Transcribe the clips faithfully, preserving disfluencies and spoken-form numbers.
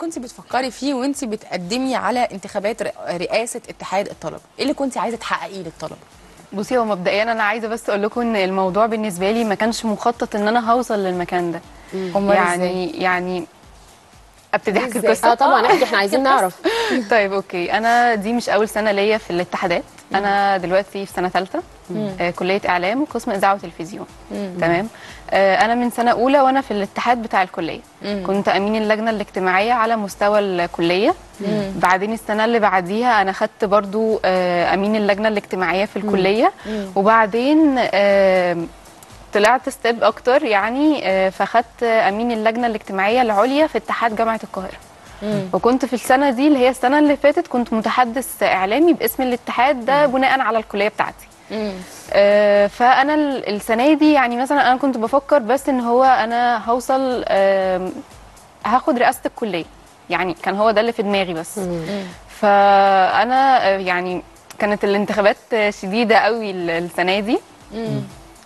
كنت بتفكري فيه وانت بتقدمي على انتخابات رئاسه اتحاد الطلبه؟ ايه اللي كنت عايزه تحققيه للطلبه؟ بصي، هو مبدئيا انا عايزه بس اقول لكم ان الموضوع بالنسبه لي ما كانش مخطط ان انا هوصل للمكان ده. يعني يعني ابتدي احكي القصه. اه طبعا احكي، احنا عايزين نعرف. طيب اوكي، انا دي مش اول سنه ليا في الاتحادات. انا دلوقتي في سنه ثالثه، آه كليه اعلام وقسم اذاعه وتلفزيون. تمام. آه انا من سنه اولى وانا في الاتحاد بتاع الكليه. مم. كنت امين اللجنه الاجتماعيه على مستوى الكليه. مم. بعدين السنه اللي بعديها انا خدت برضو آه امين اللجنه الاجتماعيه في الكليه. مم. وبعدين آه طلعت ستيب اكتر يعني، فخدت امين اللجنه الاجتماعيه العليا في اتحاد جامعه القاهره. مم. وكنت في السنه دي اللي هي السنه اللي فاتت كنت متحدث اعلامي باسم الاتحاد ده بناء على الكليه بتاعتي. آه فانا السنه دي يعني مثلا انا كنت بفكر بس ان هو انا هوصل آه هاخد رئاسه الكليه، يعني كان هو ده اللي في دماغي بس. مم. فانا آه يعني كانت الانتخابات شديده قوي السنه دي. مم.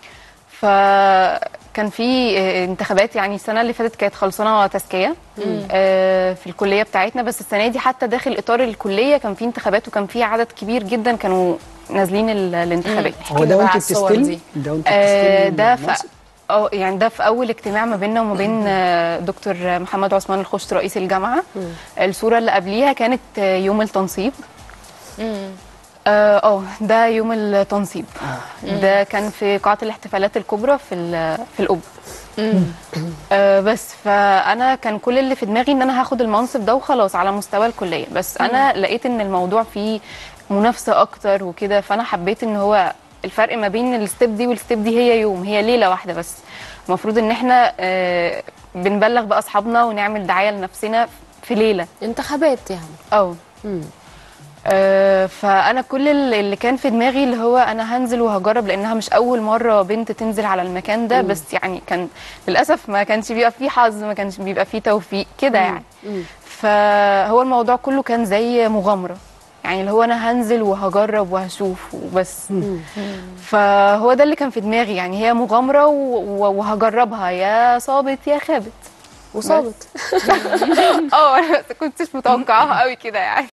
فكان في انتخابات، يعني السنه اللي فاتت كانت خلصانه تزكيه آه في الكليه بتاعتنا، بس السنه دي حتى داخل اطار الكليه كان في انتخابات وكان في عدد كبير جدا كانوا نازلين الانتخابات. هو ده وانت بتستلمي؟ ده وانت بتستلمي؟ ده في اه يعني ده في اول اجتماع ما بيننا وما بين دكتور محمد عثمان الخشت رئيس الجامعه. الصوره اللي قبليها كانت يوم التنصيب. اه أوه ده يوم التنصيب. ده كان في قاعة الاحتفالات الكبرى في في القبة. آه بس فانا كان كل اللي في دماغي ان انا هاخد المنصب ده وخلاص على مستوى الكلية، بس انا لقيت ان الموضوع فيه منافسة اكتر وكده، فانا حبيت ان هو الفرق ما بين الستيب دي والستيب دي هي يوم، هي ليلة واحدة بس. المفروض ان احنا آه بنبلغ باصحابنا ونعمل دعاية لنفسنا في ليلة انتخابات يعني. اه آه فانا كل اللي كان في دماغي اللي هو انا هنزل وهجرب، لانها مش اول مره بنت تنزل على المكان ده. مم. بس يعني كان للاسف ما كانش بيبقى فيه حظ، ما كانش بيبقى فيه توفيق كده يعني. مم. فهو الموضوع كله كان زي مغامره، يعني اللي هو انا هنزل وهجرب وهشوف وبس. مم. فهو ده اللي كان في دماغي، يعني هي مغامره وهجربها، يا صابت يا خابت. وصابت. اه بس كنتش متوقعاها قوي كده يعني.